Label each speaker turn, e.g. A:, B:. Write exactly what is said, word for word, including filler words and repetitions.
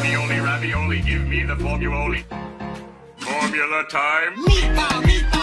A: ravioli, ravioli, give me the formula. Formula time.
B: Meatball, meatball.